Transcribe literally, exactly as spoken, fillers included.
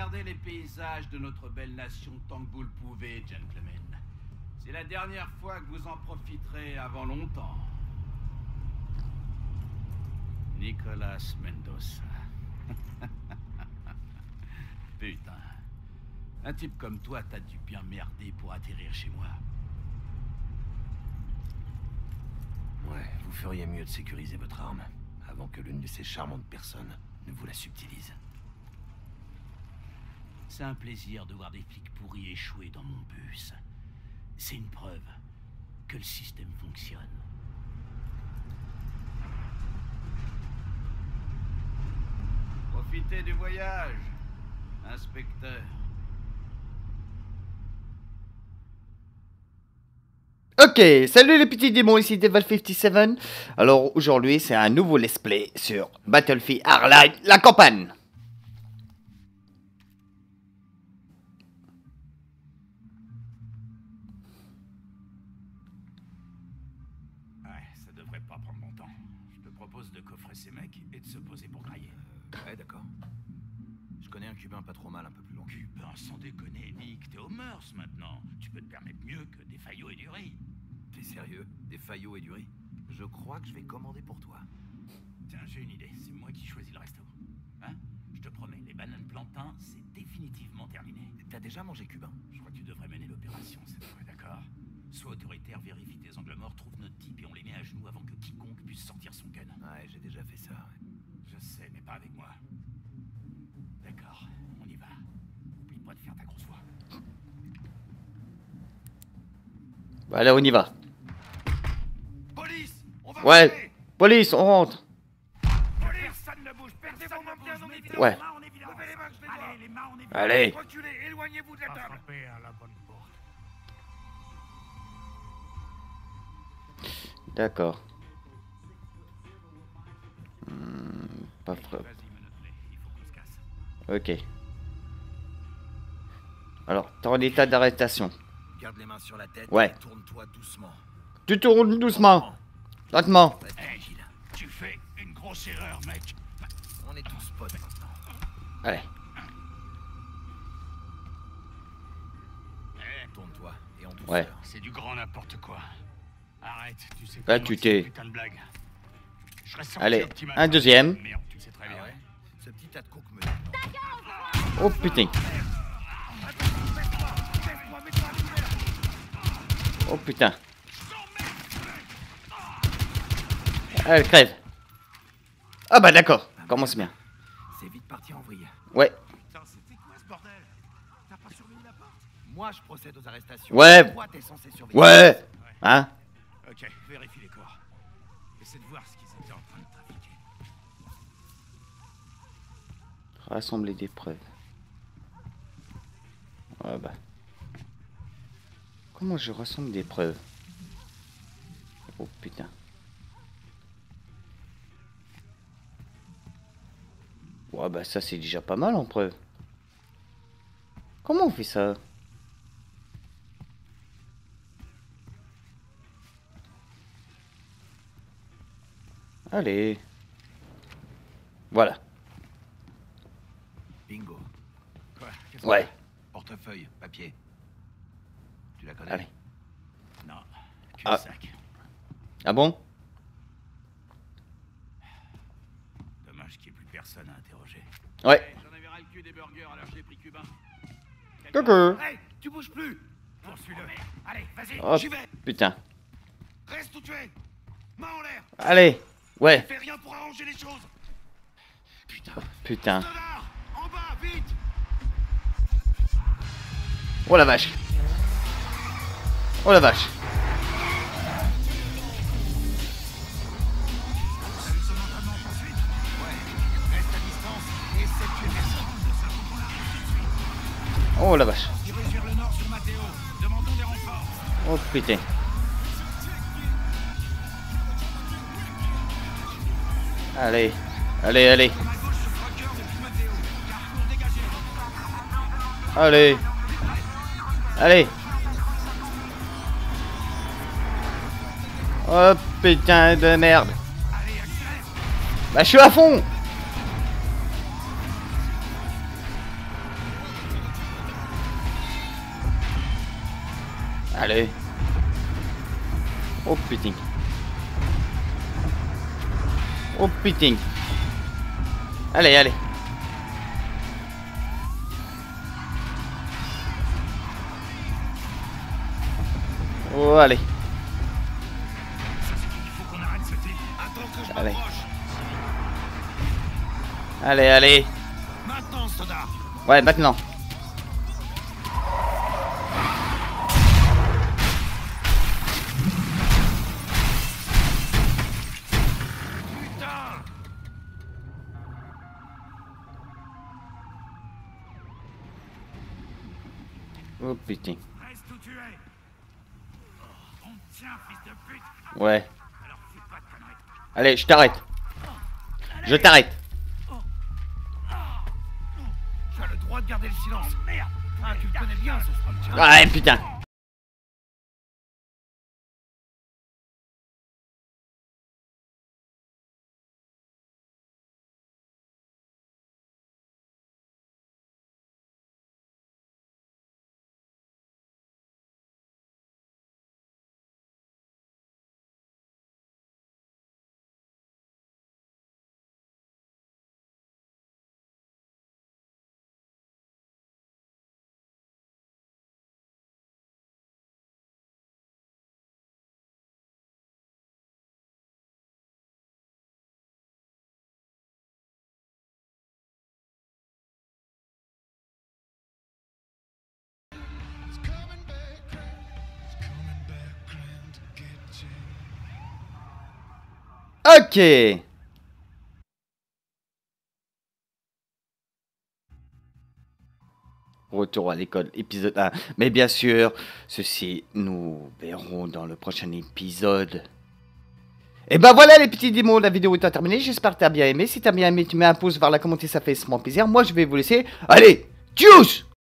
regarder les paysages de notre belle nation tant que vous le pouvez, gentlemen. C'est la dernière fois que vous en profiterez avant longtemps. Nicolas Mendoza. Putain. Un type comme toi, t'as dû bien merder pour atterrir chez moi. Ouais, vous feriez mieux de sécuriser votre arme, avant que l'une de ces charmantes personnes ne vous la subtilise. C'est un plaisir de voir des flics pourris échouer dans mon bus. C'est une preuve que le système fonctionne. Profitez du voyage, inspecteur. Ok, salut les petits démons, ici Devil cinquante-sept. Alors aujourd'hui c'est un nouveau let's play sur Battlefield Hardline, la campagne. Ouais, ça devrait pas prendre longtemps. Je te propose de coffrer ces mecs et de se poser pour grailler. Euh, ouais, d'accord. Je connais un cubain pas trop mal, un peu plus long. Cubain, sans déconner, Nick, t'es aux mœurs maintenant. Tu peux te permettre mieux que des faillots et du riz. T'es sérieux? Des faillots et du riz? Je crois que je vais commander pour toi. Tiens, j'ai une idée. C'est moi qui choisis le resto. Hein? Je te promets, les bananes plantains, c'est définitivement terminé. T'as déjà mangé cubain? Je crois que tu devrais mener l'opération cette fois, d'accord? Sois autoritaire, vérifie tes angles morts, trouve notre type et on les met à genoux avant que quiconque puisse sortir son gun. Ouais, j'ai déjà fait ça. Ouais. Je sais, mais pas avec moi. D'accord, on y va. Oublie pas de faire ta grosse voix. Allez, on y va. Police, on va Ouais, rentrer. police, on rentre. Personne ne bouge, perdez vos mains bien en évidence. Ouais. Levez les mains, je les vois. Allez, les mains en évidence. Allez. Reculez, éloignez-vous de la table. Frappez à la bonne porte. D'accord. Hmm, pas preuve. Vas-y, menotte-les, il faut qu'on se casse. Ok. Alors, t'es en état d'arrestation. Garde les mains sur la tête Ouais. et tourne-toi doucement. Tu tournes doucement. Lentement. Reste Hey, tranquille. tu fais une grosse erreur, mec. On est tous potes maintenant. Allez. Eh, Tourne-toi et en douceur. Ouais. c'est du grand n'importe quoi. Arrête, tu sais Là, que tu moi, t'es- c'est une putain de blague. Je serais sorti Allez, au petit un matin. deuxième. Merde, tu le sais très bien. Ah ouais? Ce petit tas de coke me... Oh putain. Oh putain. Elle crève. Ah bah d'accord. Commence bien. C'est vite parti en vrille. Ouais. Putain, c'était quoi ce bordel? T'as pas surveillé la porte? Moi, je procède aux arrestations. Ouais. Toi, t'es censé surveiller. Ouais. Hein? Ok, vérifie les corps. Essaie de voir ce qu'ils étaient en train de trafiquer. Rassembler des preuves. Ouais bah. Comment je rassemble des preuves? Oh putain. Ouais bah ça c'est déjà pas mal en preuve. Comment on fait ça? Allez. Voilà. Bingo. Quoi? Qu'est-ce Ouais. Portefeuille, papier. Tu la connais? Allez. que- Non, Ah. cul-de-sac. Ah bon? Dommage qu'il n'y ait plus personne à interroger. Ouais. J'en avais ras le cul des burgers, alors j'ai pris cubain. Coucou. Hey, tu bouges plus. Poursuis-le. Allez, vas-y, Oh j'y vais. putain. Reste où tu es. Main en l'air. Allez. Ouais. Fais rien pour arranger les choses. Putain. Putain. Connard, en bas, vite. Oh la vache. Oh la vache. Oh la vache. Dirige vers le nord sur Matteo. Demandons des renforts. Oh putain. Allez. Allez, allez. Allez. Allez. Oh putain de merde. Bah je suis à fond. Allez. Oh putain. Oh putain. Allez, allez. Oh, allez. Allez. Allez, allez. Maintenant, Soda. Ouais, maintenant. Oh putain. Reste où tu es. On te tient, fils de pute. Ouais. Alors fais pas de conneries. Allez, je t'arrête. Je t'arrête. Tu as le droit de garder le silence. Oh, merde. Ah, tu le connais bien, ce truc. Ouais, putain. Ok. Retour à l'école, épisode un. Mais bien sûr, ceci, nous verrons dans le prochain épisode. Et ben voilà les petits démons, la vidéo est terminée. J'espère que t'as bien aimé. Si t'as bien aimé, tu mets un pouce vers la commenter, ça fait extrêmement plaisir. Moi, je vais vous laisser. Allez, tchuss!